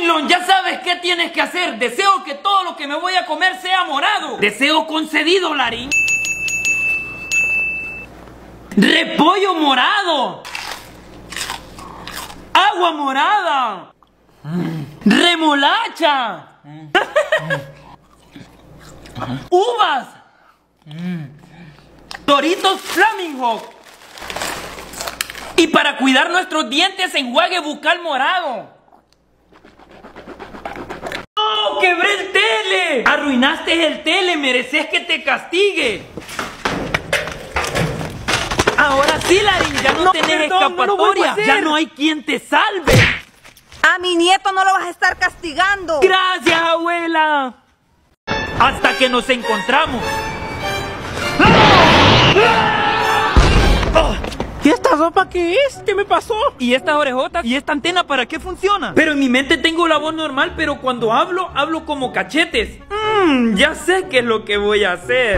Taylor, ya sabes qué tienes que hacer. Deseo que todo lo que me voy a comer sea morado. Deseo concedido, Larín. Repollo morado. Agua morada. Remolacha. Uvas. Doritos Flaming Hot. Y para cuidar nuestros dientes, enjuague bucal morado. ¡Oh, quebré el tele! Arruinaste el tele, mereces que te castigue. Ahora sí, Larín, ya no tenés escapatoria. Ya no hay quien te salve. A mi nieto no lo vas a estar castigando. Gracias, abuela. Hasta que nos encontramos. ¿Y esta ropa qué es? ¿Qué me pasó? ¿Y estas orejotas? ¿Y esta antena para qué funciona? Pero en mi mente tengo la voz normal, pero cuando hablo, hablo como cachetes. Ya sé qué es lo que voy a hacer.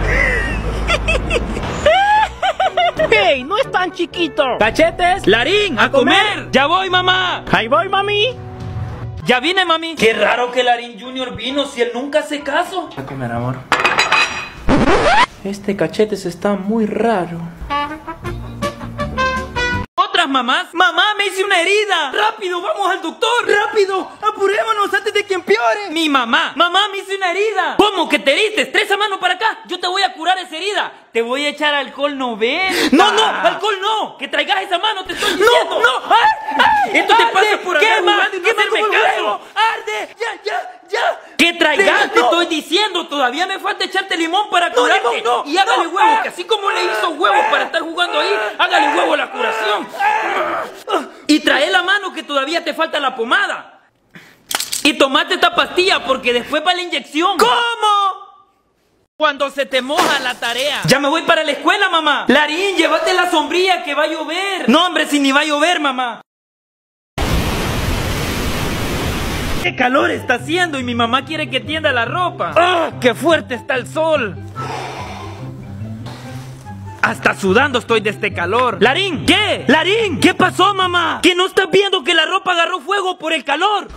¡Hey! ¡No es tan chiquito! ¡Cachetes! ¡Larín! ¡A comer! ¡Ya voy, mamá! ¡Ahí voy, mami! ¡Ya vine, mami! Qué raro que Larín Jr. vino si él nunca hace caso. A comer, amor. Este Cachetes está muy raro. ¡Otras mamás! ¡Mamá, me hice una herida! ¡Rápido, vamos al doctor! ¡Rápido! ¡Apurémonos antes de que empeore! ¡Mi mamá! ¡Mamá, me hice una herida! ¿Cómo que te heriste? ¡Tres a mano para acá! Yo te voy a curar esa herida. Te voy a echar alcohol 90. ¡No, no! ¡Alcohol no! ¡Que traigas esa mano, te estoy diciendo! ¡No, no! ¡Ay! Esto te pasa por andar jugando y no hacerme caso. ¡Arde! ¡Ya! ¡Que traigas, te estoy diciendo! Todavía me falta echarte limón para curarte. Y hágale huevo, que así como le hizo huevos para estar jugando ahí, hágale huevo a la curación. Y trae la mano que todavía te falta la pomada. Y tomate esta pastilla porque después va la inyección. ¿Cómo? Cuando se te moja la tarea. Ya me voy para la escuela, mamá. Larín, llévate la sombrilla que va a llover. No, hombre, si ni va a llover, mamá. ¡Qué calor está haciendo! Y mi mamá quiere que tienda la ropa. ¡Ah! ¡Qué fuerte está el sol! Hasta sudando estoy de este calor. ¡Larín! ¿Qué? ¡Larín! ¿Qué pasó, mamá? ¿Que no estás viendo que la ropa agarró fuego por el calor?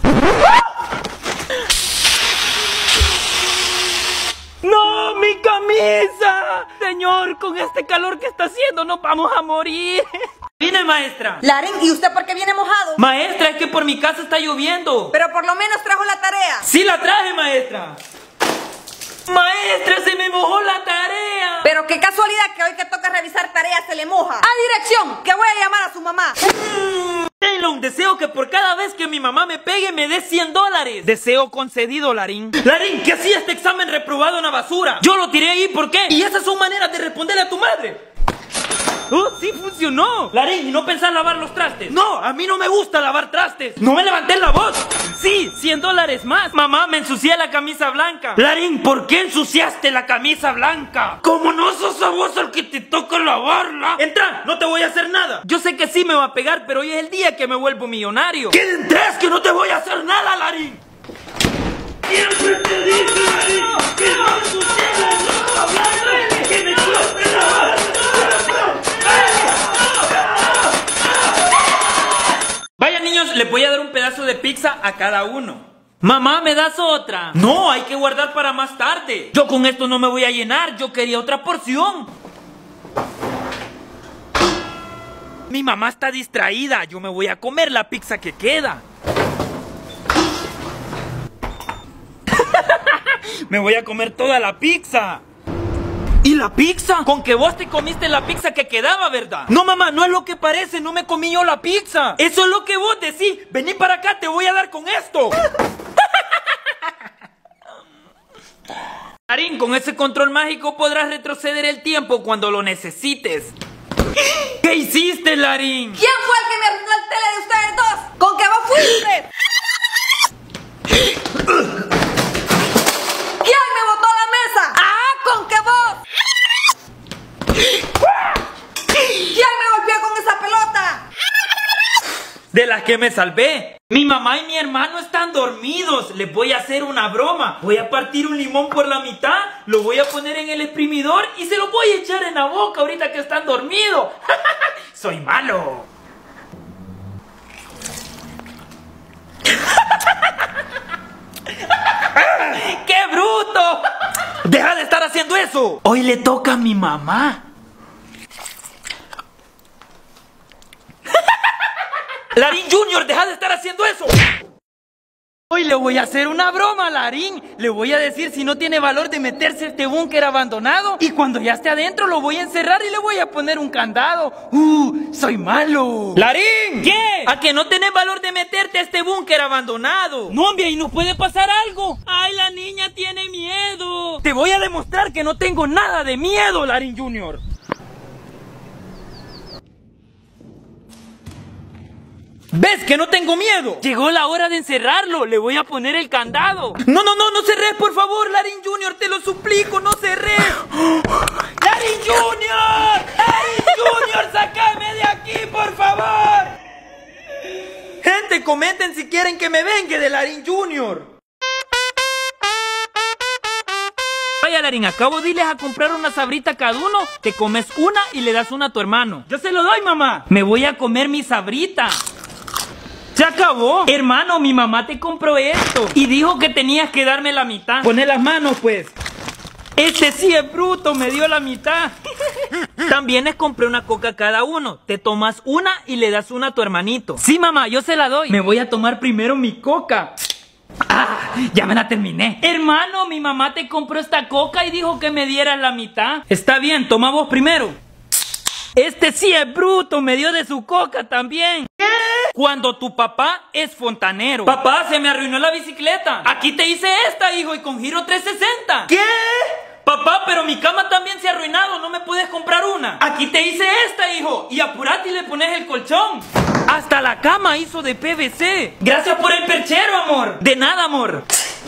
¡No, mi camisa! Señor, con este calor que está haciendo nos vamos a morir. Vine, maestra. Larín, ¿y usted por qué viene mojado? Maestra, es que por mi casa está lloviendo. Pero por lo menos trajo la tarea. Sí la traje, maestra. Maestra, se me mojó la tarea. Pero qué casualidad que hoy que toca revisar tareas se le moja. ¡A dirección! Que voy a llamar a su mamá. Taylor, deseo que por cada vez que mi mamá me pegue me dé $100. Deseo concedido, Larín. Larín, ¿qué hacía este examen reprobado en la basura? Yo lo tiré ahí, ¿por qué? Y esas son maneras de responderle a tu madre. ¡Oh, sí funcionó! Larín, ¿y no pensás lavar los trastes? No, a mí no me gusta lavar trastes. ¡No me levanté la voz! Sí, $100 más. Mamá, me ensucié la camisa blanca. Larín, ¿por qué ensuciaste la camisa blanca? Como no sos a vos el que te toca lavarla. Entra, no te voy a hacer nada. Yo sé que sí me va a pegar, pero hoy es el día que me vuelvo millonario. ¿Qué entres que no te voy a hacer nada, Larín? Siempre te dije, Larín, que no ensucies la ropa blanca, que me cueste lavar. Vaya, niños, les voy a dar un pedazo de pizza a cada uno. Mamá, ¿me das otra? No, hay que guardar para más tarde. Yo con esto no me voy a llenar, yo quería otra porción. Mi mamá está distraída, yo me voy a comer la pizza que queda. Me voy a comer toda la pizza. ¿Y la pizza? Con que vos te comiste la pizza que quedaba, ¿verdad? No, mamá, no es lo que parece, no me comí yo la pizza. Eso es lo que vos decís. Vení para acá, te voy a dar con esto. Larín, con ese control mágico podrás retroceder el tiempo cuando lo necesites. ¿Qué hiciste, Larín? ¿Quién fue el que me arruinó el tele de ustedes dos? ¿Con que vos fuiste? ¿Quién me botó a la mesa? ¡Ah, con que vos! ¿Quién me golpeó con esa pelota? De las que me salvé. Mi mamá y mi hermano están dormidos. Les voy a hacer una broma. Voy a partir un limón por la mitad, lo voy a poner en el exprimidor y se lo voy a echar en la boca ahorita que están dormidos. Soy malo. eso? Hoy le toca a mi mamá. Larín Junior, deja de estar haciendo eso. Hoy le voy a hacer una broma a Larín. Le voy a decir si no tiene valor de meterse a este búnker abandonado. Y cuando ya esté adentro lo voy a encerrar y le voy a poner un candado. Soy malo. ¡Larín! ¿Qué? ¿A que no tenés valor de meterte a este búnker abandonado? No, hombre, ahí nos puede pasar algo. ¡Ay, la niña tiene miedo! Te voy a demostrar que no tengo nada de miedo, Larín Junior. ¿Ves que no tengo miedo? Llegó la hora de encerrarlo. Le voy a poner el candado. No cerres, por favor, Larín Junior. Te lo suplico, no cerres. ¡Larín Junior! ¡Larín Junior! ¡Sácame de aquí, por favor! Gente, comenten si quieren que me vengue de Larín Junior. Vaya, Larín, acabo de irles a comprar una sabrita cada uno. Te comes una y le das una a tu hermano. Yo se lo doy, mamá. Me voy a comer mi sabrita. ¡Se acabó! Hermano, mi mamá te compró esto y dijo que tenías que darme la mitad. Poné las manos, pues. Este sí es bruto, me dio la mitad. También les compré una coca cada uno. Te tomas una y le das una a tu hermanito. Sí, mamá, yo se la doy. Me voy a tomar primero mi coca. Ya me la terminé. Hermano, mi mamá te compró esta coca y dijo que me dieras la mitad. Está bien, toma vos primero. Este sí es bruto, me dio de su coca también. ¿Qué? Cuando tu papá es fontanero. Papá, se me arruinó la bicicleta. Aquí te hice esta, hijo, y con giro 360. ¿Qué? Papá, pero mi cama también se ha arruinado, ¿no me puedes comprar una? Aquí te hice esta, hijo, y apurate y le pones el colchón. Hasta la cama hizo de PVC. Gracias por el perchero, amor. De nada, amor.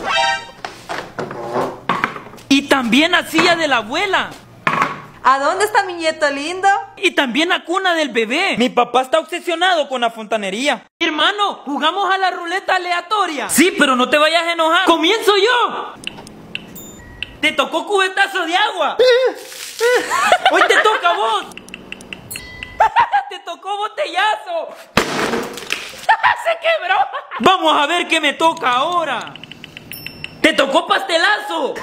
Y también la silla de la abuela. ¿A dónde está mi nieto lindo? Y también la cuna del bebé. Mi papá está obsesionado con la fontanería. Hermano, ¿jugamos a la ruleta aleatoria? Sí, pero no te vayas a enojar. ¡Comienzo yo! Te tocó cubetazo de agua. Hoy te toca a vos. Te tocó botellazo. Se quebró. Vamos a ver qué me toca ahora. Te tocó pastelazo.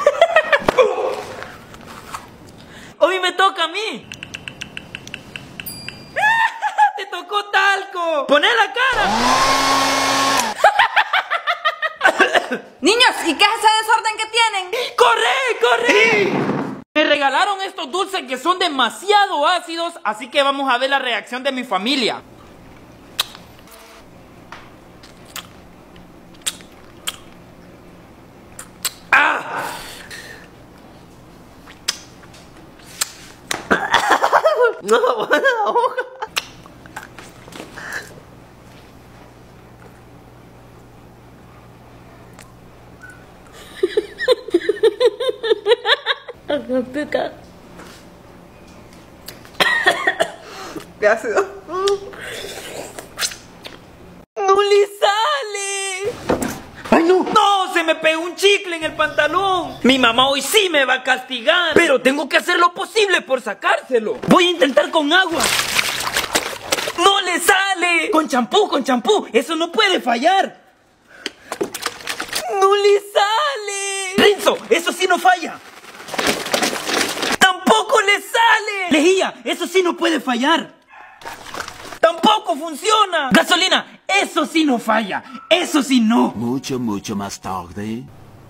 Hoy me toca a mí. Te tocó talco. Poné la cara. Niños, ¿y qué es ese desorden que tienen? ¡Corre, corre! Me regalaron estos dulces que son demasiado ácidos, así que vamos a ver la reacción de mi familia. No, buena hoja. Pica. ¿Qué ácido? ¡No le sale! ¡Ay, no! ¡No! ¡Se me pegó un chicle en el pantalón! Mi mamá hoy sí me va a castigar. Pero tengo que hacer lo posible por sacárselo. Voy a intentar con agua. ¡No le sale! Con champú, con champú. Eso no puede fallar. ¡No le sale! ¡Renzo! ¡Eso sí no falla! ¡Tampoco le sale! ¡Lejía! ¡Eso sí no puede fallar! ¡Tampoco funciona! ¡Gasolina! ¡Eso sí no falla! ¡Eso sí no! Mucho más tarde.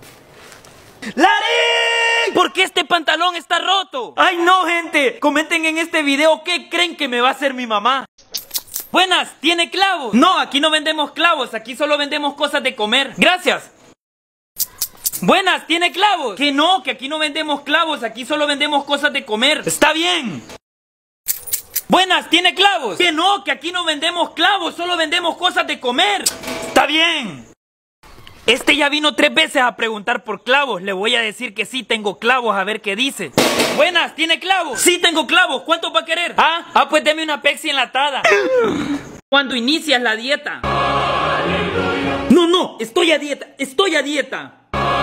¡Larín! ¿Por qué este pantalón está roto? ¡Ay, no, gente! Comenten en este video qué creen que me va a hacer mi mamá. Buenas, ¿tiene clavos? No, aquí no vendemos clavos, aquí solo vendemos cosas de comer. Gracias. Buenas, ¿tiene clavos? Que no, que aquí no vendemos clavos, aquí solo vendemos cosas de comer. Está bien. Buenas, ¿tiene clavos? Que no, que aquí no vendemos clavos, solo vendemos cosas de comer. Está bien. Este ya vino 3 veces a preguntar por clavos. Le voy a decir que sí tengo clavos, a ver qué dice. Buenas, ¿tiene clavos? Sí tengo clavos, ¿cuántos va a querer? Pues deme una Pepsi enlatada. ¿Cuándo inicias la dieta? No, estoy a dieta.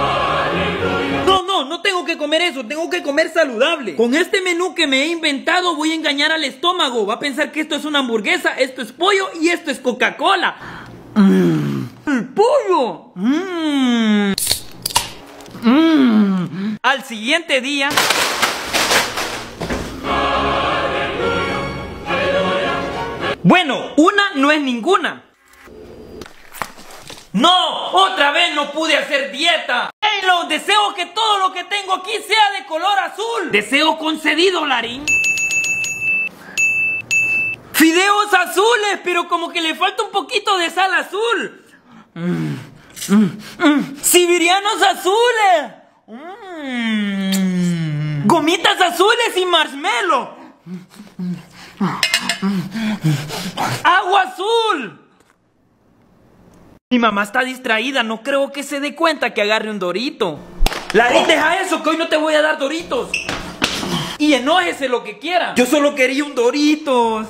No tengo que comer eso, tengo que comer saludable. Con este menú que me he inventado voy a engañar al estómago. Va a pensar que esto es una hamburguesa, esto es pollo y esto es Coca-Cola. ¡El pollo! Al Al siguiente día... Bueno, una no es ninguna. ¡No! ¡Otra vez no pude hacer dieta! ¡Halo! Deseo que todo lo que tengo aquí sea de color azul. Deseo concedido, Larín. Fideos azules, pero como que le falta un poquito de sal azul. Siberianos azules. Gomitas azules y marshmallow. Agua azul. Mi mamá está distraída, no creo que se dé cuenta que agarre un dorito. Larín, deja eso, que hoy no te voy a dar doritos. Y enójese lo que quiera. Yo solo quería un doritos.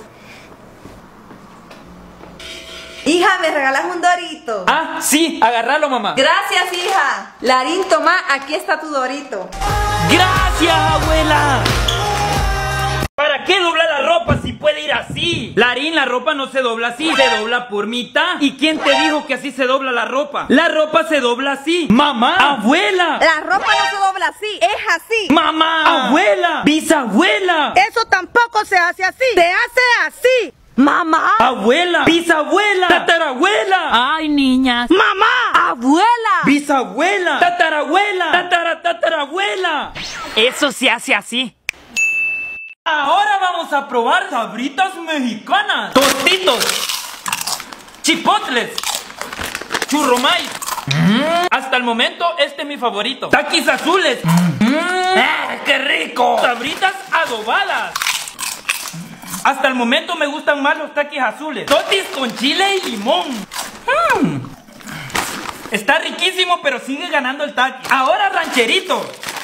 Hija, ¿me regalas un dorito? Ah, sí, agárralo, mamá. Gracias, hija. Larín, toma, aquí está tu dorito. Gracias, abuela. ¿Para qué doblar la ropa si puede ir así? Larín, la ropa no se dobla así, se dobla por mitad. ¿Y quién te dijo que así se dobla la ropa? La ropa se dobla así. Mamá, abuela. La ropa no se dobla así, es así. Mamá, abuela, bisabuela. Eso tampoco se hace así, se hace así. Mamá. Abuela, bisabuela, tatarabuela. Ay, niñas. Mamá. Abuela. Bisabuela, tatarabuela, tatarabuela. Eso se hace así. Ahora vamos a probar sabritas mexicanas. Tostitos, chipotles, churromais. Hasta el momento este es mi favorito. Taquis azules. ¡Qué rico! Sabritas adobadas. Hasta el momento me gustan más los taquis azules. Totis con chile y limón. Está riquísimo, pero sigue ganando el taqui. Ahora rancherito.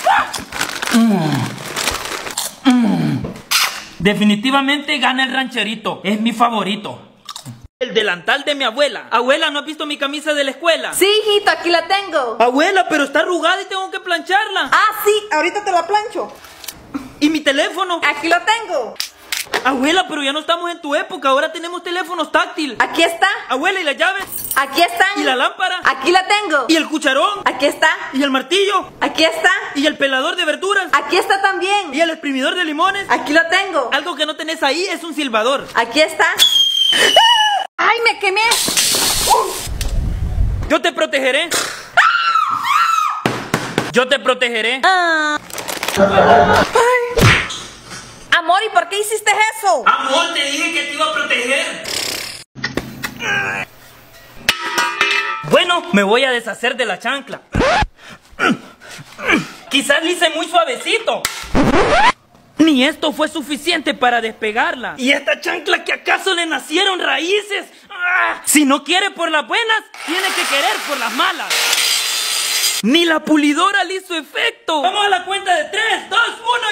Definitivamente gana el rancherito. Es mi favorito. El delantal de mi abuela. Abuela, ¿no has visto mi camisa de la escuela? Sí, hijito, aquí la tengo. Abuela, pero está arrugada y tengo que plancharla. Ah, sí, ahorita te la plancho. ¿Y mi teléfono? Aquí lo tengo. Abuela, pero ya no estamos en tu época. Ahora tenemos teléfonos táctiles. Aquí está. Abuela, ¿y las llaves? Aquí están. ¿Y la lámpara? Aquí la tengo. ¿Y el cucharón? Aquí está. ¿Y el martillo? Aquí está. ¿Y el pelador de verduras? Aquí está también. ¿Y el exprimidor de limones? Aquí lo tengo. Algo que no tenés ahí es un silbador. Aquí está. ¡Ay, me quemé! Yo te protegeré. Yo te protegeré. Amor, ¿y por qué hiciste eso? Amor, te dije que te iba a proteger. Bueno, me voy a deshacer de la chancla. Quizás le hice muy suavecito. Ni esto fue suficiente para despegarla. ¿Y esta chancla que acaso le nacieron raíces? ¡Ah! Si no quiere por las buenas, tiene que querer por las malas. Ni la pulidora le hizo efecto. Vamos a la cuenta de 3, 2,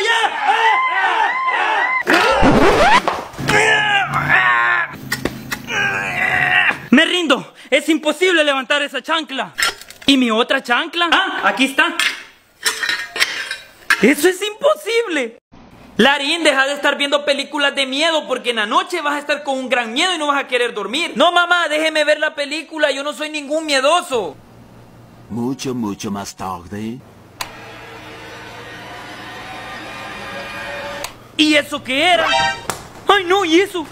1, ya. Me rindo. Es imposible levantar esa chancla. ¿Y mi otra chancla? Ah, aquí está. Eso es imposible. Larín, deja de estar viendo películas de miedo porque en la noche vas a estar con un gran miedo y no vas a querer dormir. No, mamá, déjeme ver la película. Yo no soy ningún miedoso. Mucho más tarde. ¿Y eso qué era? ¡Ay, no! ¿Y eso?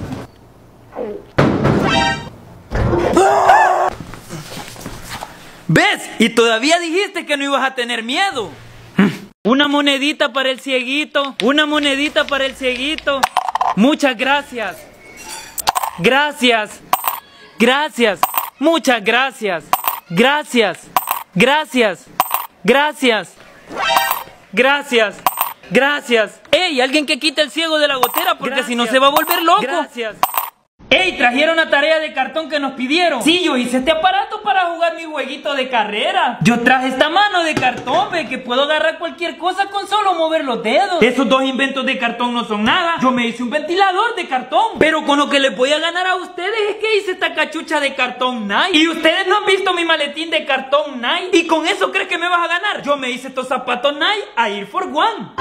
¿Ves? Y todavía dijiste que no ibas a tener miedo. Una monedita para el cieguito. Una monedita para el cieguito. Muchas gracias. Gracias. Gracias. Muchas gracias. Gracias. Gracias. Gracias. Gracias. Gracias. ¡Ey! Alguien que quite el ciego de la gotera porque si no se va a volver loco. Gracias. ¡Ey! Trajeron la tarea de cartón que nos pidieron. Sí, yo hice este aparato para jugar mi jueguito de carrera. Yo traje esta mano de cartón, ve, que puedo agarrar cualquier cosa con solo mover los dedos. Esos dos inventos de cartón no son nada. Yo me hice un ventilador de cartón. Pero con lo que les voy a ganar a ustedes es que hice esta cachucha de cartón Nike. Y ustedes no han visto mi maletín de cartón Nike. ¿Y con eso crees que me vas a ganar? Yo me hice estos zapatos Nike a Air for One.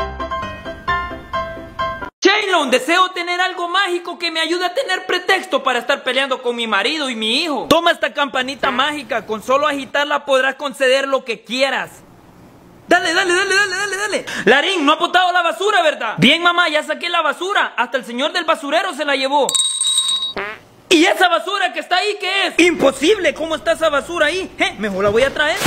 Shaylon, deseo tener algo mágico que me ayude a tener pretexto para estar peleando con mi marido y mi hijo. Toma esta campanita mágica, con solo agitarla podrás conceder lo que quieras. Dale. Larín, no ha botado la basura, ¿verdad? Bien, mamá, ya saqué la basura. Hasta el señor del basurero se la llevó. ¿Y esa basura que está ahí qué es? Imposible, ¿cómo está esa basura ahí? Mejor la voy a traer.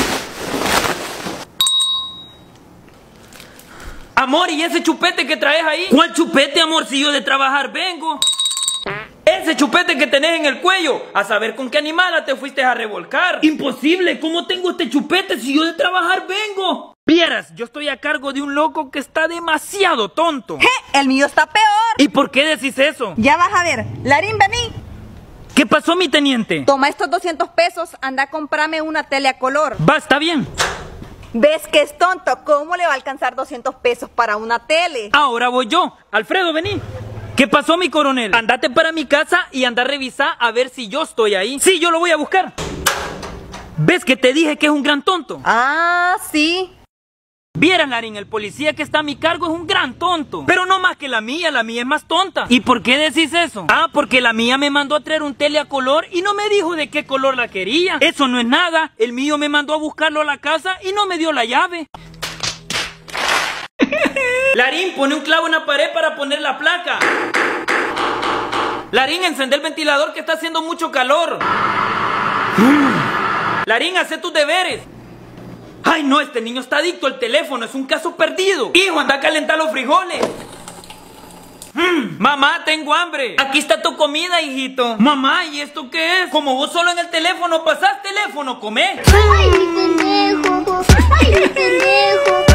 Amor, ¿y ese chupete que traes ahí? ¿Cuál chupete, amor? Si yo de trabajar vengo. Ese chupete que tenés en el cuello, a saber con qué animala te fuiste a revolcar. Imposible, ¿cómo tengo este chupete si yo de trabajar vengo? Vieras, yo estoy a cargo de un loco que está demasiado tonto. El mío está peor. ¿Y por qué decís eso? Ya vas a ver. Larín, vení. ¿Qué pasó, mi teniente? Toma estos 200 pesos, anda a comprarme una tele a color. Va, está bien. ¿Ves que es tonto? ¿Cómo le va a alcanzar 200 pesos para una tele? Ahora voy yo. Alfredo, vení. ¿Qué pasó, mi coronel? Andate para mi casa y anda a revisar a ver si yo estoy ahí. Sí, yo lo voy a buscar. ¿Ves que te dije que es un gran tonto? Ah, sí. Vieran, Larín, el policía que está a mi cargo es un gran tonto. Pero no más que la mía es más tonta. ¿Y por qué decís eso? Ah, porque la mía me mandó a traer un tele a color y no me dijo de qué color la quería. Eso no es nada. El mío me mandó a buscarlo a la casa y no me dio la llave. Larín, pone un clavo en la pared para poner la placa. Larín, encende el ventilador que está haciendo mucho calor. Larín, haz tus deberes. Ay, no, este niño está adicto al teléfono, es un caso perdido. Hijo, anda a calentar los frijoles. Mamá, tengo hambre. Aquí está tu comida, hijito. Mamá, ¿y esto qué es? Como vos solo en el teléfono pasás teléfono, comé. Ay, mi pendejo. Ay, mi pendejo.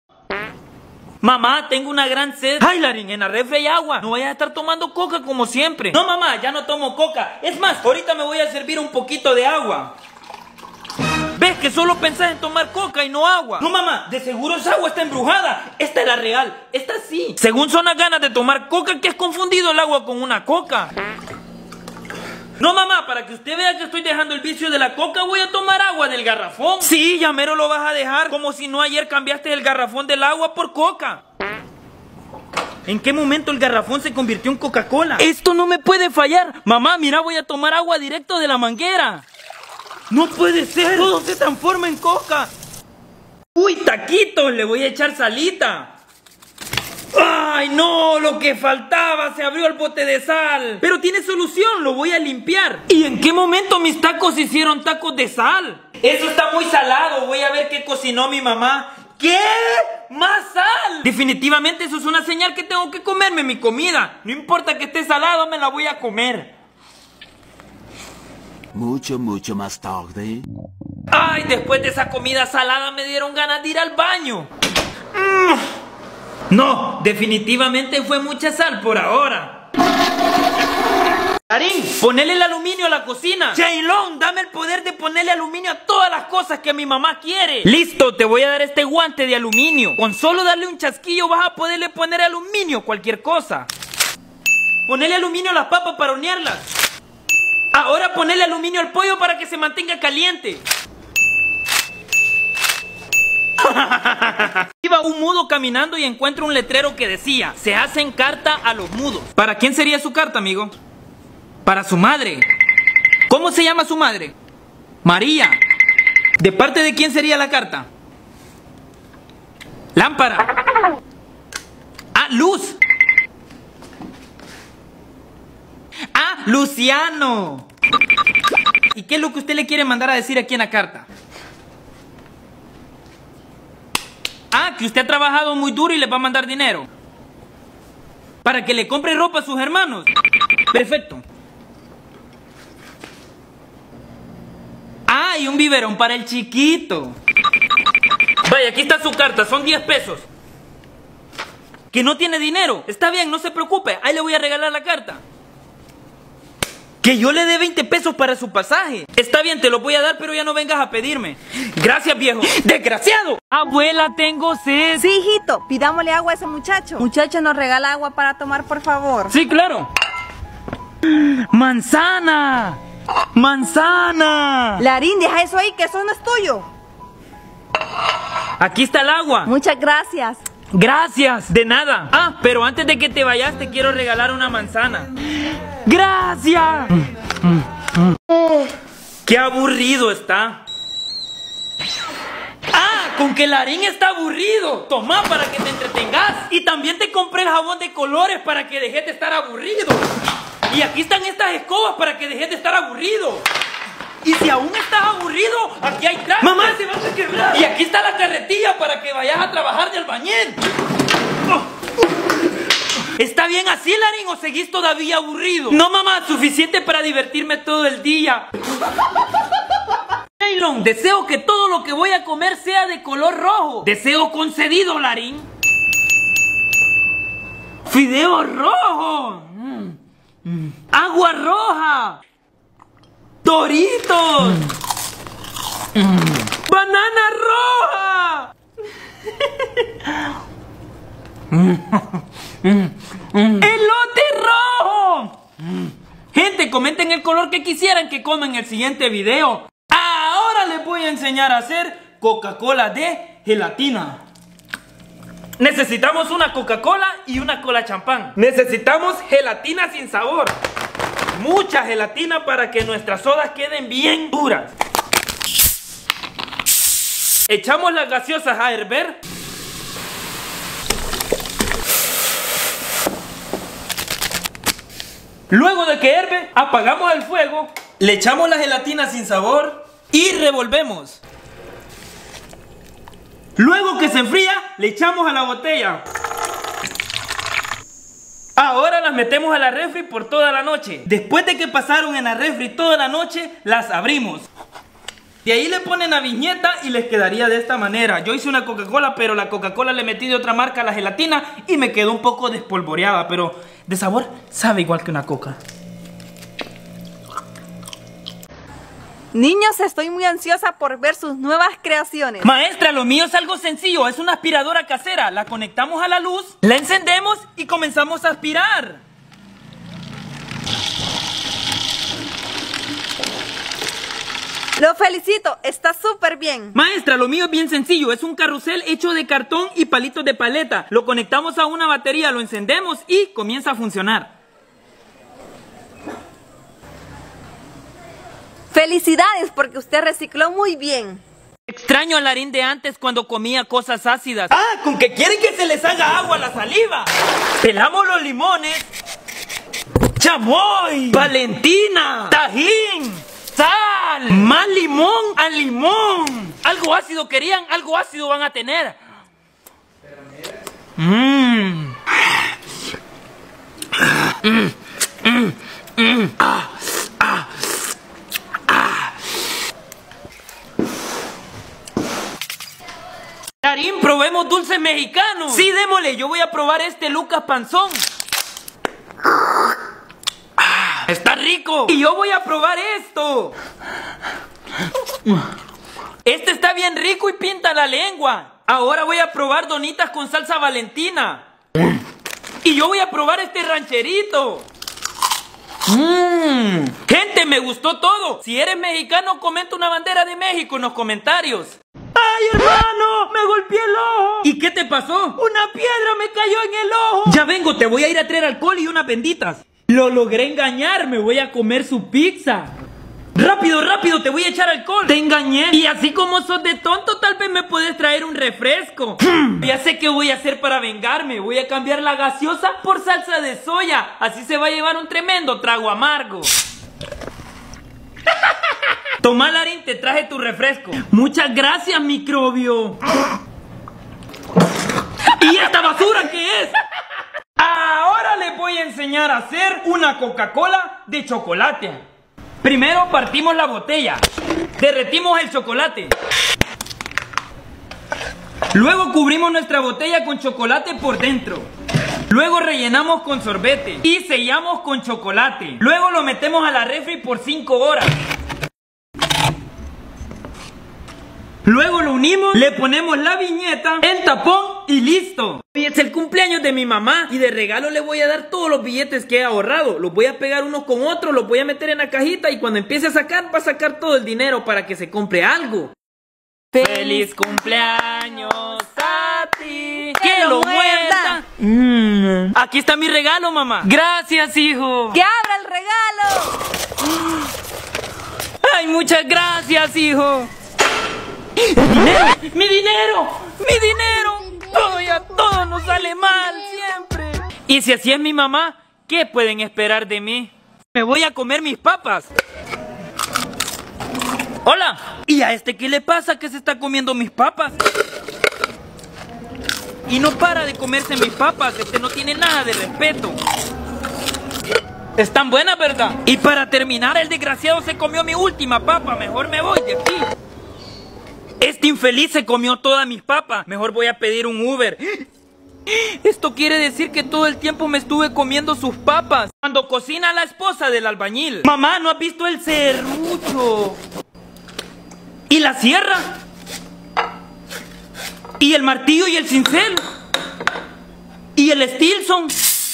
Mamá, tengo una gran sed. Ay, Larín, en la refri hay agua. No vayas a estar tomando coca como siempre. No, mamá, ya no tomo coca. Es más, ahorita me voy a servir un poquito de agua. ¿Ves que solo pensás en tomar coca y no agua? No, mamá, de seguro esa agua está embrujada. Esta es la real, esta sí. Según son las ganas de tomar coca, que has confundido el agua con una coca. No, mamá, para que usted vea que estoy dejando el vicio de la coca, voy a tomar agua del garrafón. Sí, ya mero lo vas a dejar, como si no ayer cambiaste el garrafón del agua por coca. ¿En qué momento el garrafón se convirtió en Coca-Cola? Esto no me puede fallar. Mamá, mira, voy a tomar agua directo de la manguera. ¡No puede ser! ¡Todo se transforma en coca! ¡Uy, taquitos! Le voy a echar salita. ¡Ay, no! Lo que faltaba, se abrió el bote de sal. Pero tiene solución, lo voy a limpiar. ¿Y en qué momento mis tacos hicieron tacos de sal? Eso está muy salado, voy a ver qué cocinó mi mamá. ¿Qué? ¡Más sal! Definitivamente eso es una señal que tengo que comerme mi comida. No importa que esté salado, me la voy a comer. Mucho más tarde. Ay, después de esa comida salada me dieron ganas de ir al baño. No, definitivamente fue mucha sal por ahora. Larín, ponele el aluminio a la cocina. Jaylon, dame el poder de ponerle aluminio a todas las cosas que mi mamá quiere. Listo, te voy a dar este guante de aluminio. Con solo darle un chasquillo vas a poderle poner aluminio a cualquier cosa. Ponele aluminio a las papas para hornearlas. Ahora ponele aluminio al pollo para que se mantenga caliente. Iba un mudo caminando y encuentra un letrero que decía: se hacen carta a los mudos. ¿Para quién sería su carta, amigo? Para su madre. ¿Cómo se llama su madre? María. ¿De parte de quién sería la carta? Lámpara. Ah, Luz. Ah, Luciano. ¿Y qué es lo que usted le quiere mandar a decir aquí en la carta? Ah, que usted ha trabajado muy duro y le va a mandar dinero para que le compre ropa a sus hermanos. Perfecto. Ah, y un biberón para el chiquito. Vaya, aquí está su carta, son 10 pesos. Que no tiene dinero. Está bien, no se preocupe, ahí le voy a regalar la carta. Que yo le dé 20 pesos para su pasaje. Está bien, te lo voy a dar, pero ya no vengas a pedirme. Gracias, viejo. ¡Desgraciado! Abuela, tengo sed. Sí, hijito, pidámosle agua a ese muchacho. Muchacho, ¿nos regala agua para tomar, por favor? Sí, claro. ¡Manzana! ¡Manzana! Larín, deja eso ahí, que eso no es tuyo. Aquí está el agua. Muchas gracias. Gracias, de nada. Ah, pero antes de que te vayas te quiero regalar una manzana. ¡Gracias! ¡Qué aburrido está! ¡Ah! con que Larín está aburrido. Toma para que te entretengas. Y también te compré el jabón de colores para que dejes de estar aburrido. Y aquí están estas escobas para que dejes de estar aburrido. Y si aún estás aburrido, aquí hay trajes. Mamá, se vas a quebrar. Y aquí está la carretilla para que vayas a trabajar de albañil. ¿Está bien así, Larín, o seguís todavía aburrido? No, mamá, suficiente para divertirme todo el día. Jaylon, deseo que todo lo que voy a comer sea de color rojo. Deseo concedido, Larín. Fideo rojo. Agua roja. Doritos. Banana roja. ¡Elote rojo! Gente, comenten el color que quisieran que coma en el siguiente video. Ahora les voy a enseñar a hacer Coca-Cola de gelatina. Necesitamos una Coca-Cola y una cola champán. Necesitamos gelatina sin sabor. Mucha gelatina para que nuestras sodas queden bien duras. Echamos las gaseosas a hervir. Luego de que hierve, apagamos el fuego, le echamos la gelatina sin sabor y revolvemos. Luego que se enfría, le echamos a la botella. Ahora las metemos a la refri por toda la noche. Después de que pasaron en la refri toda la noche, las abrimos. De ahí le ponen la viñeta y les quedaría de esta manera. Yo hice una Coca-Cola, pero la Coca-Cola le metí de otra marca a la gelatina y me quedó un poco despolvoreada, pero de sabor sabe igual que una coca. Niños, estoy muy ansiosa por ver sus nuevas creaciones. Maestra, lo mío es algo sencillo, es una aspiradora casera. La conectamos a la luz, la encendemos y comenzamos a aspirar. Lo felicito, está súper bien. Maestra, lo mío es bien sencillo, es un carrusel hecho de cartón y palitos de paleta. Lo conectamos a una batería, lo encendemos y comienza a funcionar. Felicidades, porque usted recicló muy bien. Extraño a Larín de antes cuando comía cosas ácidas. ¡Ah! ¿Con que quieren que se les haga agua a la saliva? Pelamos los limones. ¡Chamoy! ¡Valentina! ¡Tajín! ¡Sal! ¡Más limón a limón! Algo ácido querían, algo ácido van a tener. Larín, probemos dulces mexicanos. Sí, démosle, yo voy a probar este Lucas Panzón. ¡Está rico! Y yo voy a probar esto. Este está bien rico y pinta la lengua. Ahora voy a probar donitas con salsa Valentina. Y yo voy a probar este rancherito. Gente, me gustó todo. Si eres mexicano, comenta una bandera de México en los comentarios. ¡Ay, hermano! ¡Me golpeé el ojo! ¿Y qué te pasó? ¡Una piedra me cayó en el ojo! Ya vengo, te voy a ir a traer alcohol y unas benditas. Lo logré engañar, me voy a comer su pizza. ¡Rápido, rápido! Te voy a echar alcohol. Te engañé. Y así como sos de tonto, tal vez me puedes traer un refresco. Ya sé qué voy a hacer para vengarme. Voy a cambiar la gaseosa por salsa de soya. Así se va a llevar un tremendo trago amargo. Toma, Larín, te traje tu refresco. Muchas gracias, microbio. ¿Y esta basura qué es? Ahora les voy a enseñar a hacer una Coca-Cola de chocolate. Primero partimos la botella. Derretimos el chocolate. Luego cubrimos nuestra botella con chocolate por dentro. Luego rellenamos con sorbete y sellamos con chocolate. Luego lo metemos a la refri por 5 horas. Luego lo unimos, le ponemos la viñeta, el tapón y listo. Hoy es el cumpleaños de mi mamá y de regalo le voy a dar todos los billetes que he ahorrado. Los voy a pegar unos con otros, los voy a meter en la cajita y cuando empiece a sacar, va a sacar todo el dinero para que se compre algo. ¡Feliz cumpleaños a ti! ¡Que lo muerda! Aquí está mi regalo, mamá. Gracias, hijo. ¡Que abra el regalo! ¡Ay, muchas gracias, hijo! ¡El dinero! ¡Mi dinero! ¡Mi dinero! Todo nos sale mal, siempre. Y si así es mi mamá, ¿qué pueden esperar de mí? Me voy a comer mis papas. Hola. ¿Y a este qué le pasa que se está comiendo mis papas? Y no para de comerse mis papas. Este no tiene nada de respeto. Están buenas, ¿verdad? Y para terminar, el desgraciado se comió mi última papa. Mejor me voy de aquí. Este infeliz se comió todas mis papas. Mejor voy a pedir un Uber. Esto quiere decir que todo el tiempo me estuve comiendo sus papas. Cuando cocina la esposa del albañil. Mamá, ¿no has visto el serrucho? ¿Y la sierra? ¿Y el martillo y el cincel? ¿Y el Stilson?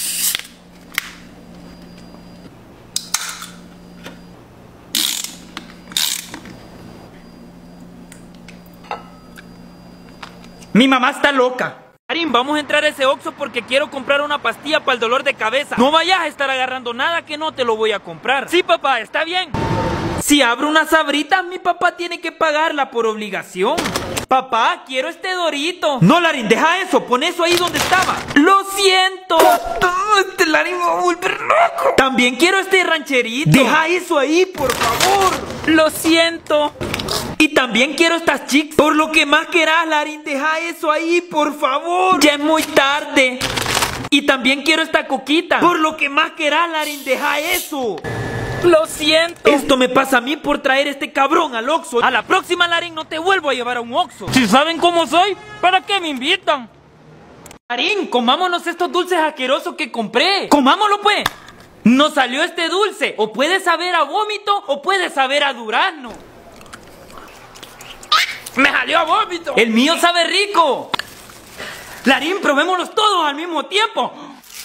Mi mamá está loca. Karim, vamos a entrar a ese Oxxo porque quiero comprar una pastilla para el dolor de cabeza. No vayas a estar agarrando nada que no te lo voy a comprar. Sí, papá, está bien. Si abro unas sabritas, mi papá tiene que pagarla por obligación. Papá, quiero este Dorito. No, Larín, deja eso, pon eso ahí donde estaba. Lo siento. Este Larín me va a volver loco. También quiero este rancherito. Deja eso ahí, por favor. Lo siento. Y también quiero estas chicas. Por lo que más querás, Larín, deja eso ahí, por favor. Ya es muy tarde. Y también quiero esta coquita. Por lo que más querás, Larín, deja eso. Lo siento. Esto me pasa a mí por traer este cabrón al Oxxo. A la próxima, Larín, no te vuelvo a llevar a un Oxxo. Si saben cómo soy, ¿para qué me invitan? Larín, comámonos estos dulces asquerosos que compré. Comámoslo, pues. Nos salió este dulce. O puede saber a vómito o puede saber a durazno. ¡Me salió a vómito! ¡El mío sabe rico! Larín, probémoslos todos al mismo tiempo.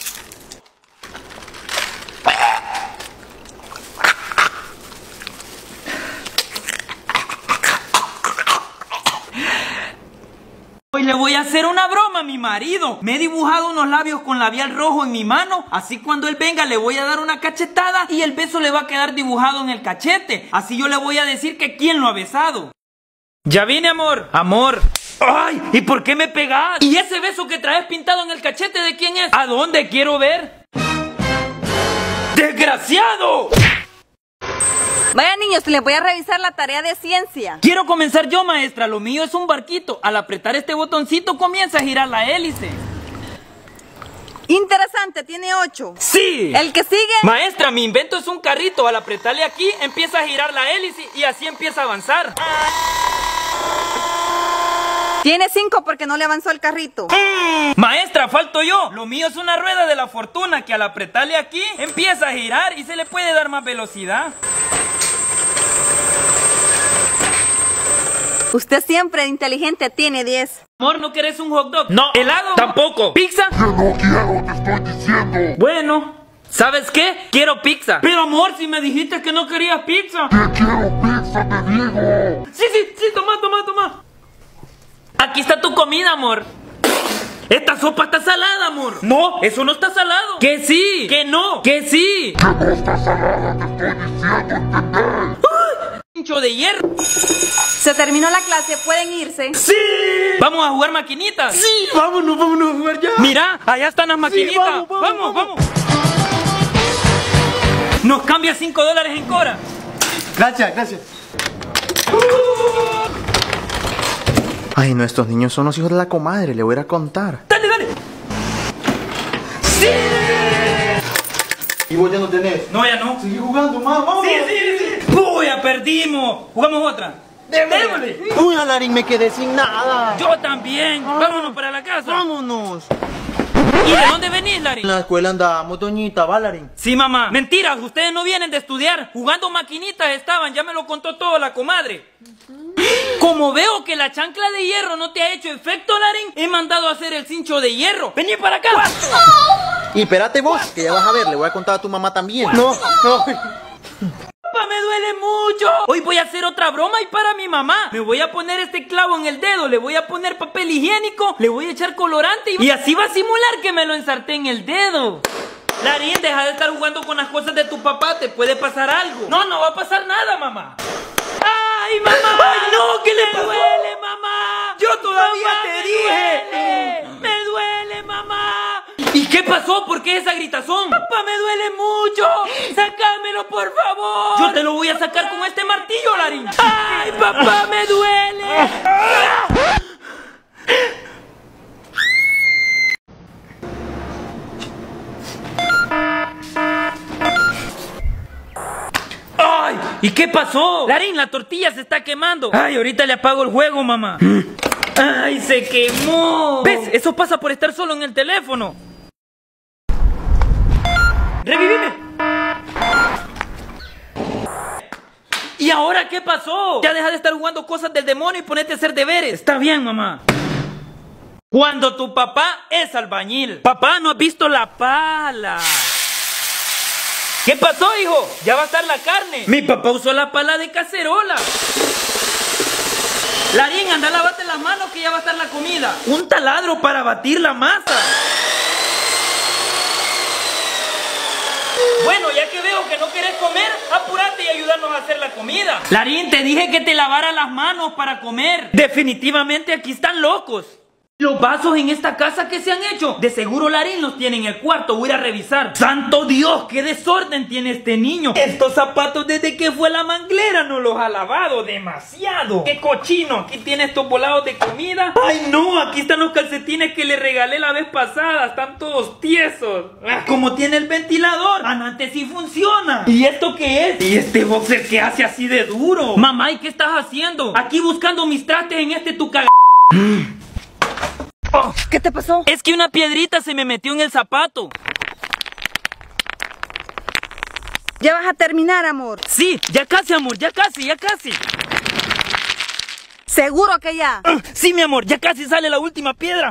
Hoy le voy a hacer una broma a mi marido. Me he dibujado unos labios con labial rojo en mi mano. Así cuando él venga le voy a dar una cachetada y el beso le va a quedar dibujado en el cachete. Así yo le voy a decir que quién lo ha besado. Ya vine, amor. Amor. ¡Ay! ¿Y por qué me pegas? ¿Y ese beso que traes pintado en el cachete de quién es? ¿A dónde quiero ver? ¡Desgraciado! Vaya, niños, les voy a revisar la tarea de ciencia. Quiero comenzar yo, maestra. Lo mío es un barquito. Al apretar este botoncito comienza a girar la hélice. Interesante, tiene 8. ¡Sí! ¿El que sigue? Maestra, mi invento es un carrito. Al apretarle aquí empieza a girar la hélice y así empieza a avanzar. Tiene 5 porque no le avanzó el carrito. Maestra, falto yo. Lo mío es una rueda de la fortuna que al apretarle aquí empieza a girar y se le puede dar más velocidad. Usted siempre inteligente tiene 10. Amor, ¿no querés un hot dog? No. ¿Helado? Tampoco. ¿Pizza? Que no quiero, te estoy diciendo. Bueno, ¿sabes qué? Quiero pizza. Pero amor, si me dijiste que no querías pizza. Que quiero pizza, te digo. Sí, toma. Aquí está tu comida, amor. Esta sopa está salada, amor. No, eso no está salado. Que sí, que no, que sí. Que no está salada, te estoy diciendo, ¿entendés? Pincho de hierro. Se terminó la clase, pueden irse. ¡Sí! ¿Vamos a jugar maquinitas? Sí, vámonos a jugar ya. Mira, allá están las maquinitas. Sí, vamos. Nos cambia $5 en Cora. Gracias. Ay, no, estos niños son los hijos de la comadre, le voy a ir a contar. Dale. ¡Sí! ¿Y vos ya no tenés? No, ya no. Sigue jugando, mamá, vamos. Sí. Uy, ya perdimos. Jugamos otra. Démosle. Uy, Alarín, me quedé sin nada. Yo también. Vámonos para la casa. Vámonos. ¿Y de dónde venís, Larín? En la escuela andábamos, doñita, ¿va, Larín? Sí, mamá. Mentiras, ustedes no vienen de estudiar. Jugando maquinitas estaban, ya me lo contó todo la comadre. Como veo que la chancla de hierro no te ha hecho efecto, Larín, he mandado a hacer el cincho de hierro. Vení para acá. Y espérate vos, que ya vas a ver, le voy a contar a tu mamá también. No. Papá, me duele mucho. Hoy voy a hacer otra broma y para mi mamá. Me voy a poner este clavo en el dedo, le voy a poner papel higiénico, le voy a echar colorante y así va a simular que me lo ensarté en el dedo. Larín, deja de estar jugando con las cosas de tu papá, te puede pasar algo. No va a pasar nada, mamá. ¡Ay, mamá! ¡Ay, no! ¿Qué le pasó? ¡Me duele, mamá! ¡Yo qué es esa gritazón? ¡Papá, me duele mucho! ¡Sácamelo, por favor! Yo te lo voy a sacar con este martillo, Larín. ¡Ay, papá, me duele! ¡Ay! ¿Y qué pasó? Larín, la tortilla se está quemando. Ay, ahorita le apago el juego, mamá. ¡Ay, se quemó! ¿Ves? Eso pasa por estar solo en el teléfono. ¡Revivime! ¿Y ahora qué pasó? Ya deja de estar jugando cosas del demonio y ponete a hacer deberes. Está bien, mamá. Cuando tu papá es albañil. Papá, ¿no has visto la pala? ¿Qué pasó, hijo? Ya va a estar la carne. Mi papá usó la pala de cacerola. Larín, anda, lávate las manos que ya va a estar la comida. Un taladro para batir la masa. Bueno, ya que veo que no querés comer, apúrate y ayúdanos a hacer la comida. Larín, te dije que te lavara las manos para comer. Definitivamente aquí están locos. Los vasos en esta casa, ¿qué se han hecho? De seguro Larín los tiene en el cuarto, voy a ir a revisar. ¡Santo Dios! ¡Qué desorden tiene este niño! Estos zapatos desde que fue la manglera no los ha lavado demasiado. ¡Qué cochino! Aquí tiene estos volados de comida. ¡Ay no! Aquí están los calcetines que le regalé la vez pasada. Están todos tiesos. Como tiene el ventilador. Antes sí funciona. ¿Y esto qué es? ¿Y este boxer qué hace así de duro? Mamá, ¿y qué estás haciendo? Aquí buscando mis trastes en este tu caga... Oh, ¿Qué te pasó? es que una piedrita se me metió en el zapato. Ya vas a terminar, amor. Sí, ya casi, amor, ya casi, ya casi. ¿Seguro que ya? Sí, mi amor, ya casi sale la última piedra.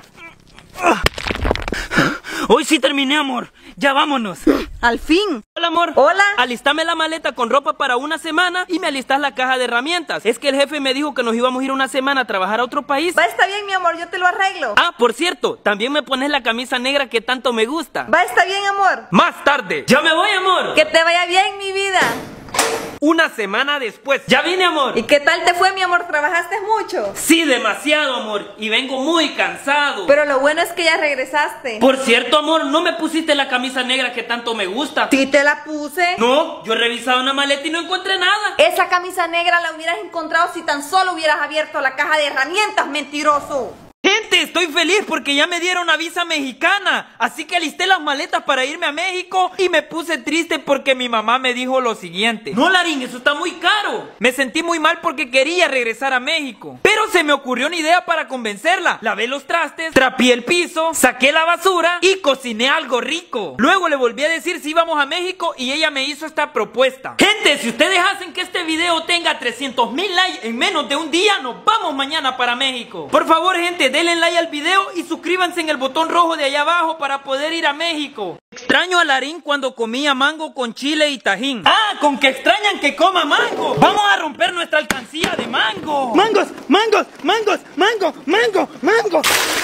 Hoy sí terminé, amor. Ya vámonos. Al fin. Hola, amor. Hola. Alistame la maleta con ropa para una semana y me alistas la caja de herramientas. Es que el jefe me dijo que nos íbamos a ir una semana a trabajar a otro país. Va, está bien, mi amor, yo te lo arreglo. Ah, por cierto, también me pones la camisa negra que tanto me gusta. Va, está bien, amor. Más tarde. Ya me voy, amor. Que te vaya bien, mi vida. Una semana después. Ya vine, amor. ¿Y qué tal te fue, mi amor? ¿Trabajaste mucho? Sí, demasiado, amor. Y vengo muy cansado. Pero lo bueno es que ya regresaste. Por cierto, amor, ¿no me pusiste la camisa negra que tanto me gusta? Sí te la puse. No, yo he revisado una maleta y no encontré nada. Esa camisa negra la hubieras encontrado si tan solo hubieras abierto la caja de herramientas, mentiroso. Gente, estoy feliz porque ya me dieron la visa mexicana. Así que alisté las maletas para irme a México y me puse triste porque mi mamá me dijo lo siguiente. No, Larín, eso está muy caro. Me sentí muy mal porque quería regresar a México. Pero se me ocurrió una idea para convencerla. Lavé los trastes, trapié el piso, saqué la basura y cociné algo rico. Luego le volví a decir si íbamos a México y ella me hizo esta propuesta. Gente, si ustedes hacen que este video tenga 300,000 likes en menos de un día, nos vamos mañana para México. Por favor, gente, denle like al video y suscríbanse en el botón rojo de allá abajo para poder ir a México. Extraño a Larín cuando comía mango con chile y tajín. ¡Ah! ¡Con que extrañan que coma mango! ¡Vamos a romper nuestra alcancía de mango! ¡Mangos! ¡Mangos! ¡Mangos! ¡Mango! ¡Mango! ¡Mango!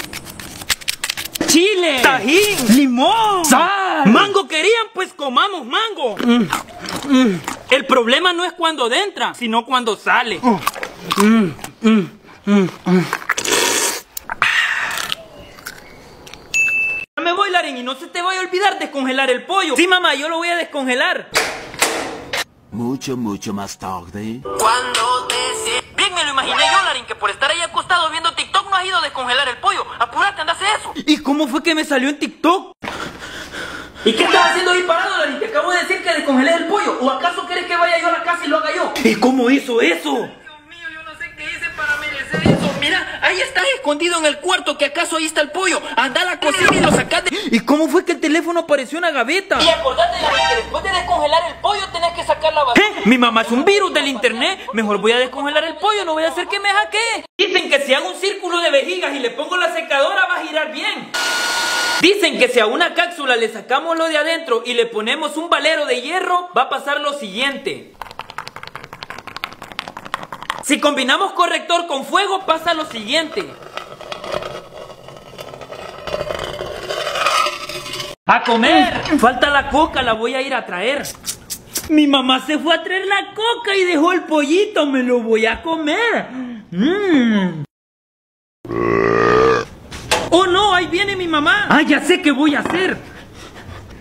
¡Chile! ¡Tajín! ¡Limón! ¡Sal! ¡Mango querían! Pues comamos mango. El problema no es cuando entra, sino cuando sale. Me voy, Larín, y no se te vaya a olvidar descongelar el pollo. Sí, mamá, yo lo voy a descongelar. Mucho más tarde. Bien, me lo imaginé yo, Larín, que por estar ahí acostado viendo TikTok no has ido a descongelar el pollo. Apúrate, anda a hacer eso. ¿Y cómo fue que me salió en TikTok? ¿Y qué estás haciendo ahí parado, Larín? Te acabo de decir que descongelé el pollo. ¿O acaso quieres que vaya yo a la casa y lo haga yo? ¿Y cómo hizo eso? Dios mío, yo no sé qué hice para merecer eso. Mira, ahí estás escondido en el cuarto, que acaso ahí está el pollo. Anda a la cocina y lo sacaste. ¿Y cómo fue que el teléfono apareció en la gaveta? Y acordate, Larín, que después de descongelar el pollo tenés que sacar la basura. Mi mamá es un virus del internet. Mejor voy a descongelar el pollo, no voy a hacer que me hackee. Dicen que si hago un círculo de vejigas y le pongo la secadora va a girar bien. Dicen que si a una cápsula le sacamos lo de adentro y le ponemos un valero de hierro, va a pasar lo siguiente. Si combinamos corrector con fuego, pasa lo siguiente. ¡A comer! Falta la coca, la voy a ir a traer. Mi mamá se fue a traer la coca y dejó el pollito, me lo voy a comer. ¡Oh no! ¡Ahí viene mi mamá! ¡Ah, ya sé qué voy a hacer!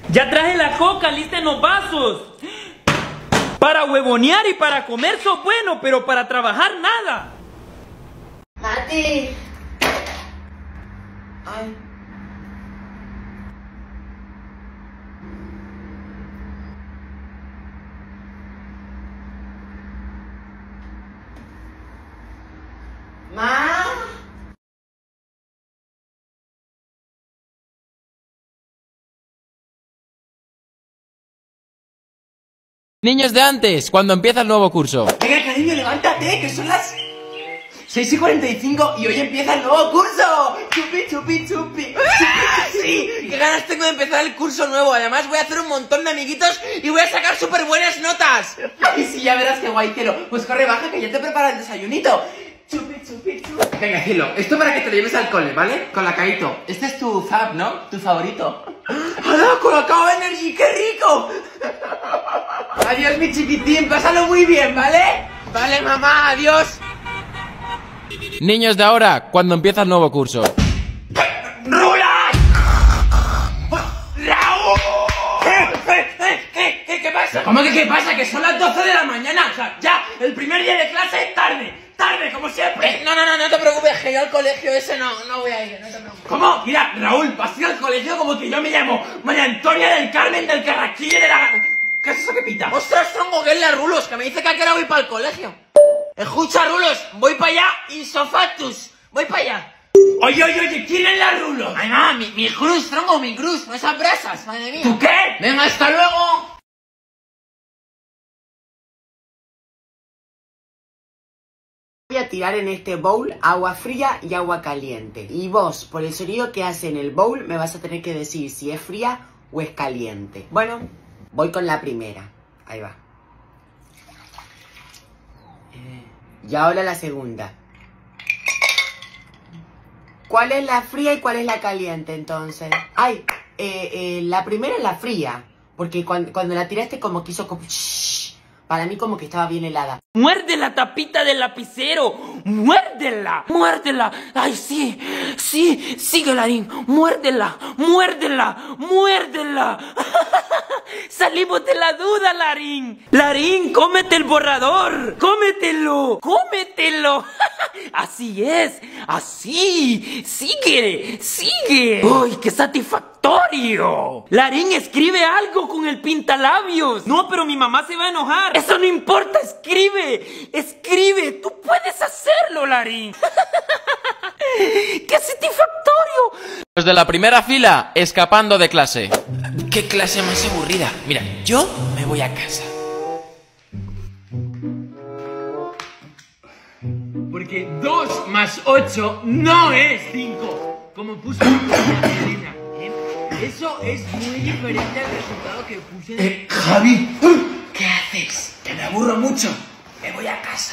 Ya traje la coca, listen los vasos. Para huevonear y para comer sos bueno, pero para trabajar nada. Mati. Ay. Ma. Niños de antes, cuando empieza el nuevo curso. Venga, cariño, levántate, que son las 6:45 y hoy empieza el nuevo curso. Chupi, chupi, chupi. Sí, qué ganas tengo de empezar el curso nuevo. Además voy a hacer un montón de amiguitos y voy a sacar súper buenas notas. Ay, sí, ya verás qué guay, cielo. Pues corre, baja, que ya te prepara el desayunito. Chupi, chupi, chupi. Venga, cielo, esto para que te lo lleves al cole, ¿vale? Con la Caíto. Este es tu fab, ¿no? Tu favorito. ¡Hala, Colacao Energy! ¡Qué rico! Adiós, mi chiquitín, pásalo muy bien, ¿vale? Vale, mamá, adiós. Niños de ahora, cuando empieza el nuevo curso. ¡Rula! ¡Raúl! ¿Qué pasa? ¿Cómo que qué pasa? Que son las 12 de la mañana. O sea, ya, el primer día de clase es tarde. Tarde, como siempre. No te preocupes, que yo al colegio ese no voy a ir, no te preocupes. ¿Cómo? Mira, Raúl, vas a ir al colegio como que yo me llamo María Antonia del Carmen del Carraquillo de la... ¿Qué es eso que pita? ¡Ostras, tronco, que es la Rulos! Que me dice que ahora voy para el colegio. Escucha, Rulos, voy para allá, insofactus. Voy para allá. Oye, ¿quién es la Rulos? Ay, mamá, mi cruz, tronco, mi cruz, no esas brasas, madre mía. ¿Tú qué? Venga, hasta luego. Voy a tirar en este bowl agua fría y agua caliente. Y vos, por el sonido que hace en el bowl, me vas a tener que decir si es fría o es caliente. Bueno, voy con la primera. Ahí va. Y ahora la segunda. ¿Cuál es la fría y cuál es la caliente entonces? Ay, la primera es la fría. Porque cuando la tiraste como que hizo como... Para mí como que estaba bien helada. ¡Muerde la tapita del lapicero! ¡Muérdela! ¡Muérdela! ¡Ay, sí! ¡Sí! ¡Sigue, Larín! ¡Muérdela! ¡Muérdela! ¡Muérdela! ¡Salimos de la duda, Larín! ¡Larín, cómete el borrador! ¡Cómetelo! ¡Cómetelo! ¡Así es! ¡Así! ¡Sigue! ¡Sigue! ¡Uy, qué satisfactorio! Larín, escribe algo con el pintalabios. No, pero mi mamá se va a enojar. Eso no importa, escribe. Escribe, tú puedes hacerlo, Larín. ¡Qué satisfactorio! Los de la primera fila, escapando de clase. ¡Qué clase más aburrida! Mira, yo me voy a casa. Porque 2 más 8 no es 5. Como puso Elena. Eso es muy diferente al resultado que puse. Javi, ¿qué haces? Que me aburro mucho. Me voy a casa.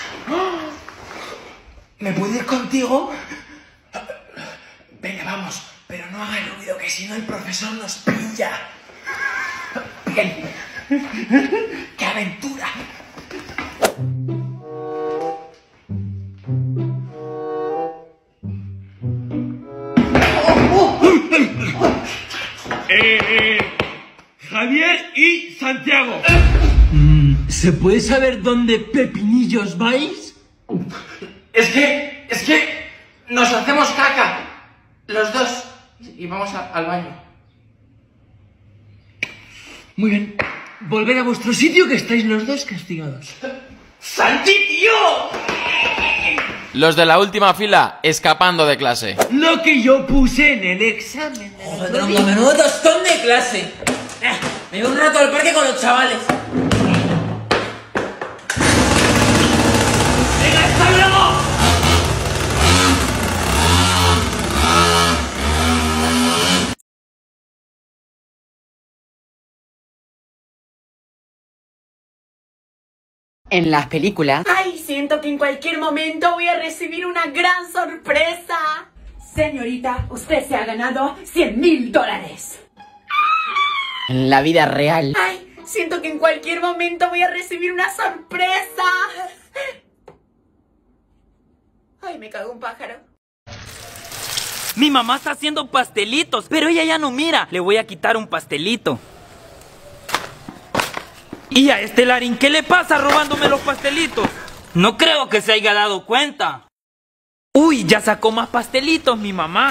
¿Me puedo ir contigo? Venga, vamos. Pero no haga el ruido, que si no el profesor nos pilla. Bien. ¡Qué aventura! Javier y Santiago. ¿Se puede saber dónde pepinillos vais? Es que nos hacemos caca. Los dos. Y vamos al baño. Muy bien. Volved a vuestro sitio, que estáis los dos castigados. ¡Santi, tío! Los de la última fila, escapando de clase. Lo que yo puse en el examen. Joder, menudo tostón de clase. Me voy un rato al parque con los chavales. ¡Venga, hasta luego! En las películas... ¡Ay! Siento que en cualquier momento voy a recibir una gran sorpresa. Señorita, usted se ha ganado $100,000. En la vida real... ¡Ay! Siento que en cualquier momento voy a recibir una sorpresa. ¡Ay! Me cago un pájaro. Mi mamá está haciendo pastelitos, pero ella ya no mira. Le voy a quitar un pastelito. ¿Y a este Larín qué le pasa robándome los pastelitos? No creo que se haya dado cuenta. Uy, ya sacó más pastelitos mi mamá.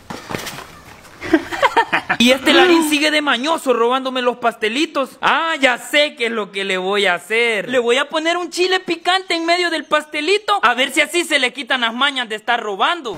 Y este Larín sigue de mañoso robándome los pastelitos. Ah, ya sé qué es lo que le voy a hacer. Le voy a poner un chile picante en medio del pastelito, a ver si así se le quitan las mañas de estar robando.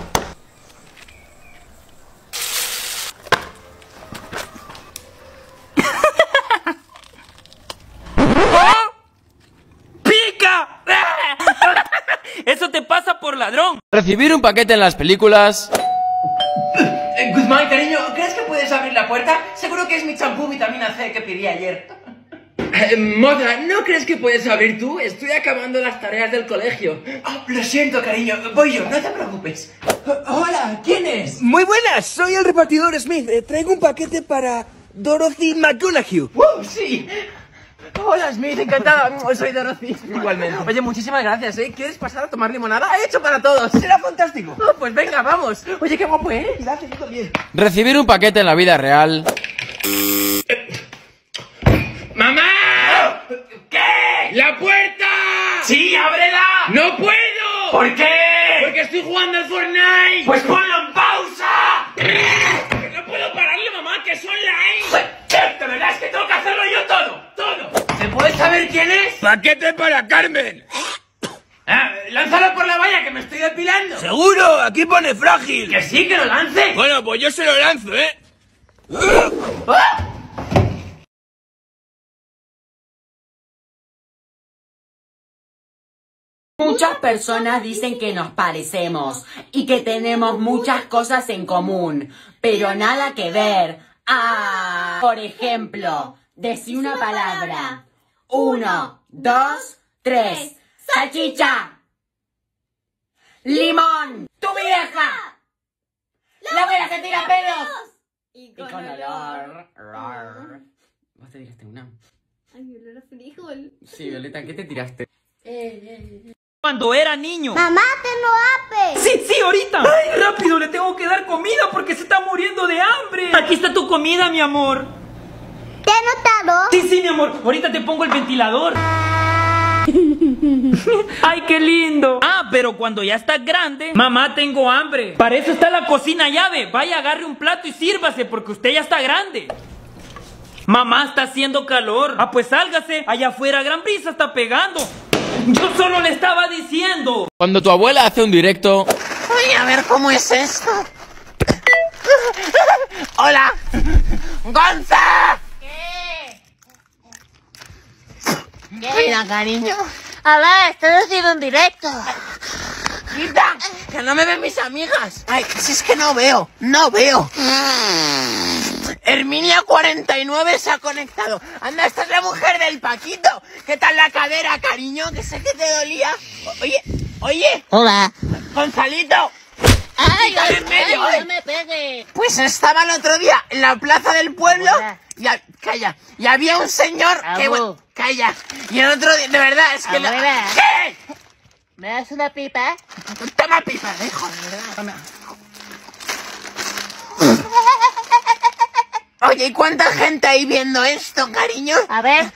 ¡Pica! Eso te pasa por ladrón. Recibir un paquete en las películas. Guzmán, cariño, ¿crees que puedes abrir la puerta? Seguro que es mi champú vitamina C que pedí ayer. Moza, ¿no crees que puedes abrir tú? Estoy acabando las tareas del colegio. Oh, lo siento, cariño, voy yo, no te preocupes. Hola, ¿quién es? Muy buenas, soy el repartidor Smith. Traigo un paquete para Dorothy McGonaghy. ¡Wow, sí! Hola, Smith, encantada. Soy Dorothy. Igualmente. Oye, muchísimas gracias, ¿eh? ¿Quieres pasar a tomar limonada? ¡He hecho para todos! Será fantástico. Oh, pues venga, vamos. Oye, qué guapo, ¿eh? Gracias, yo también. Recibir un paquete en la vida real. ¡Mamá! ¿Qué? ¡La puerta! ¡Sí, ábrela! ¡No puedo! ¿Por qué? Porque estoy jugando al Fortnite. ¡Pues ponlo en pausa! No puedo pararle, mamá, que es online. De verdad es que tengo que hacerlo yo todo. ¿Se puede saber quién es? Paquete para Carmen. Lánzalo por la valla que me estoy depilando. Seguro, aquí pone frágil. Que sí, que lo lance. Bueno, pues yo se lo lanzo, ¿eh? ¡Ah! Muchas personas dicen que nos parecemos y que tenemos muchas cosas en común, pero nada que ver. Ah, por ejemplo, decí una palabra. 1, 2, 3. Salchicha. Limón. Tu vieja. La abuela que tira pelos. Y con olor. ¿Vos te tiraste una? Ay, olor a frijol. Sí, Violeta, ¿qué te tiraste? Cuando era niño. Mamá, te no apes. Sí, ahorita. Ay, rápido, le tengo que dar comida porque se está muriendo de hambre. Aquí está tu comida, mi amor. ¿Te he notado? Sí, mi amor. Ahorita te pongo el ventilador. Ay, qué lindo. Ah, pero cuando ya estás grande, mamá, tengo hambre. Para eso está la cocina llave. Vaya, agarre un plato y sírvase porque usted ya está grande. Mamá, está haciendo calor. Ah, pues sálgase. Allá afuera gran brisa está pegando. Yo solo le estaba diciendo. Cuando tu abuela hace un directo. Voy a ver cómo es esto. ¡Hola! ¡Gonza! ¿Qué? Mira, cariño. A ver, estoy haciendo un directo. ¡Quita! ¡Que no me ven mis amigas! Ay, si es que no veo. Herminia49 se ha conectado. Anda, esta es la mujer del Paquito. ¿Qué tal la cadera, cariño? Que sé que te dolía. Oye. Hola. Gonzalito. ¡Ay, en medio, no me pegues! Pues estaba el otro día en la plaza del pueblo. Calla. Y había un señor que... Bueno, calla. Y el otro día, de verdad, es que... Abuela. ¿Qué? ¿Me das una pipa? Toma pipa, hijo, de verdad. Toma. Oye, ¿y cuánta gente hay viendo esto, cariño? A ver.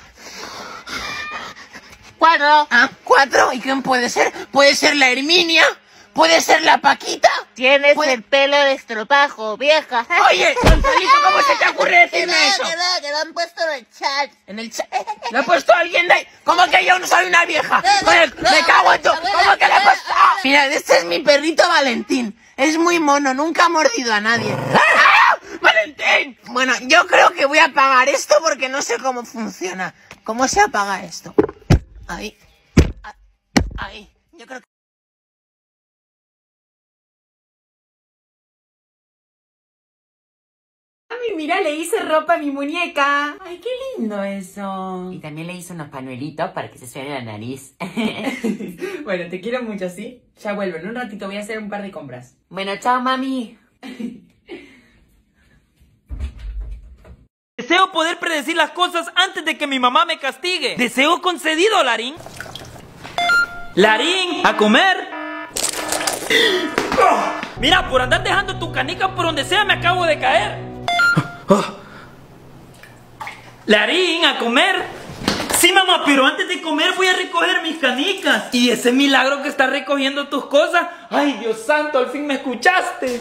4. Ah, 4. ¿Y quién puede ser? ¿Puede ser la Herminia? ¿Puede ser la Paquita? Tienes el pelo de estropajo, vieja. Oye, Gonzalito, ¿cómo se te ocurre decirme eso? Que lo han puesto en el chat. ¿En el chat? ¿Le ha puesto alguien de ahí? ¿Cómo que yo no soy una vieja? Me cago en todo. ¿Cómo que le ha puesto? Mira, este es mi perrito Valentín. Es muy mono, nunca ha mordido a nadie. ¡Ah! ¡Valentín! Bueno, yo creo que voy a apagar esto porque no sé cómo funciona. ¿Cómo se apaga esto? Ahí. Yo creo que... Ay, mira, le hice ropa a mi muñeca. Ay, qué lindo eso. Y también le hice unos pañuelitos para que se suene la nariz. Bueno, te quiero mucho, ¿sí? Ya vuelvo, en un ratito voy a hacer un par de compras. Bueno, chao, mami. Deseo poder predecir las cosas antes de que mi mamá me castigue. Deseo concedido, Larín. Larín, a comer. Mira, por andar dejando tu canica por donde sea me acabo de caer. Larín, a comer. Sí, mamá, pero antes de comer voy a recoger mis canicas. Y ese milagro que estás recogiendo tus cosas. Ay, Dios santo, al fin me escuchaste.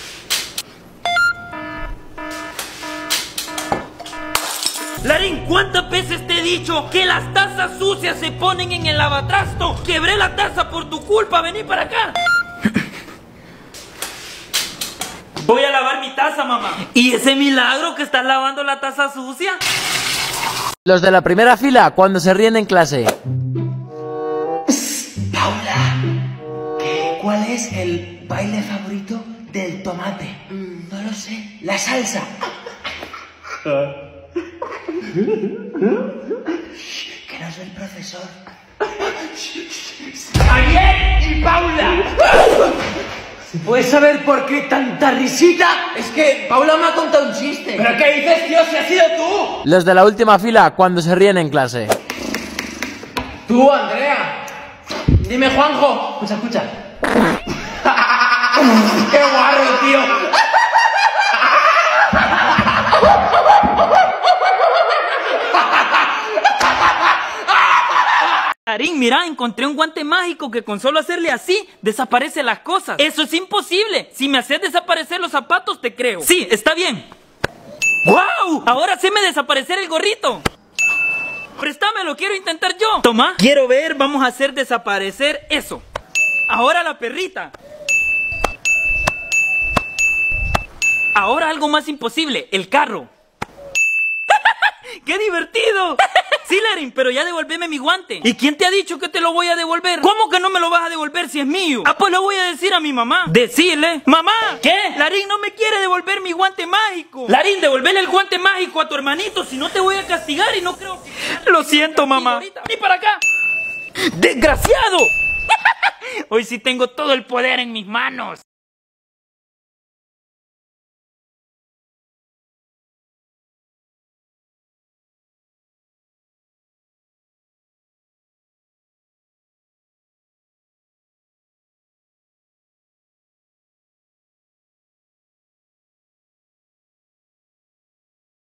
Larín, ¿cuántas veces te he dicho que las tazas sucias se ponen en el lavatrasto? Quebré la taza por tu culpa, vení para acá. Voy a lavar mi taza, mamá. ¿Y ese milagro que estás lavando la taza sucia? Los de la primera fila cuando se ríen en clase. Paula, ¿cuál es el baile favorito del tomate? No lo sé. La salsa. Que no soy el profesor. ¡Ariel y Paula! ¿Puedes saber por qué tanta risita? Es que Paula me ha contado un chiste. ¿Pero qué dices, tío, si has sido tú? Los de la última fila cuando se ríen en clase. Tú, Andrea. Dime, Juanjo. Escucha. ¡Qué guarro, tío! Larín, mira, encontré un guante mágico que con solo hacerle así, desaparecen las cosas. Eso es imposible. Si me haces desaparecer los zapatos, te creo. Sí, está bien. ¡Wow! Ahora sí me desaparecer el gorrito. Préstamelo, quiero intentar yo. Toma. Quiero ver, vamos a hacer desaparecer eso. Ahora la perrita. Ahora algo más imposible, el carro. ¡Qué divertido! Sí, Larín, pero ya devuélveme mi guante. ¿Y quién te ha dicho que te lo voy a devolver? ¿Cómo que no me lo vas a devolver si es mío? Ah, pues lo voy a decir a mi mamá. Decirle, mamá. ¿Qué? Larín no me quiere devolver mi guante mágico. Larín, devolverle el guante mágico a tu hermanito, si no te voy a castigar y no creo que... Lo siento, mamá. ¡Vení para acá! ¡Desgraciado! Hoy sí tengo todo el poder en mis manos.